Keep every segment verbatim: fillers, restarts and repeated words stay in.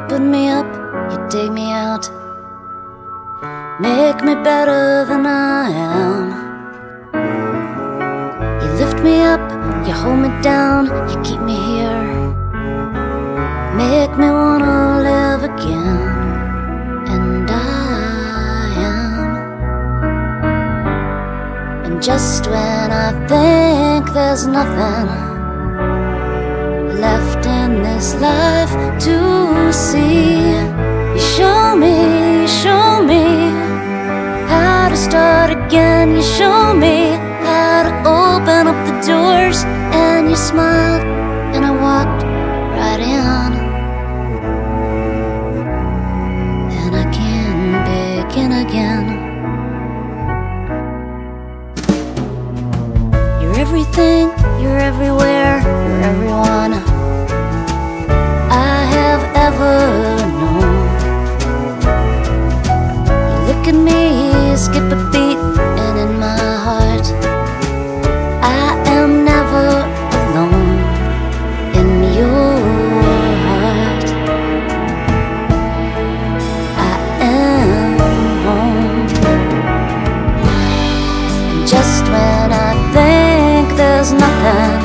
put me up, you dig me out, make me better than I am. You lift me up, you hold me down, you keep me here, make me wanna live again. And I am. And just when I think there's nothing left in this life to see, you show me, you show me how to start again. You show me how to open up the doors, and you smiled and I walked right in, and I can begin again. You're everything, you're everywhere, you're everyone I have ever known. You look at me, skip a beat, and in my heart I am never alone. In your heart I am home. And just when I think there's nothing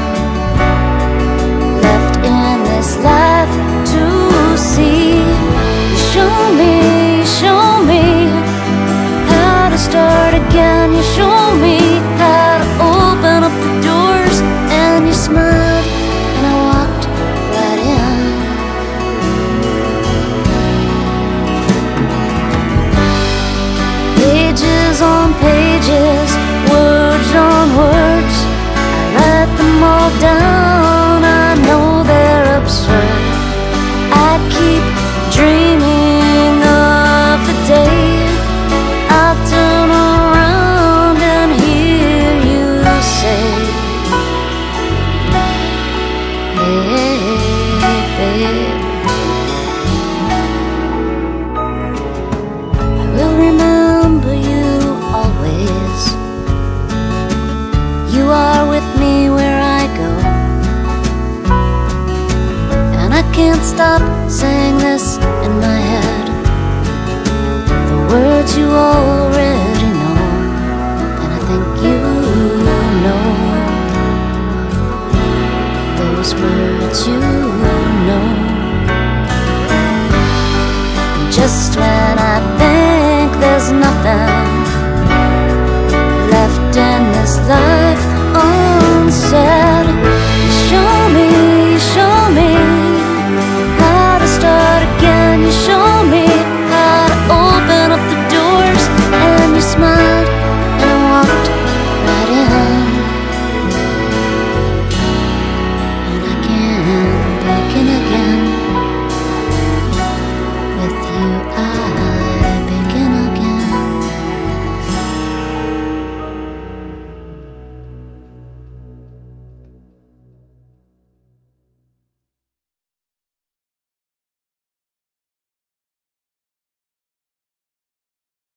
left in this life to see, you show me, you show me how to start again. You show me how to open up the doors, and you smiled and I walked right in. Pages on pages, words on words, I write them all down. I know they're absurd. I keep dreaming of the day I'll turn around and hear you say, hey, babe, I will remember you always. You are with me where I go, and I can't stop saying this in my head, the words you already know, and I think you know those words you know. And just when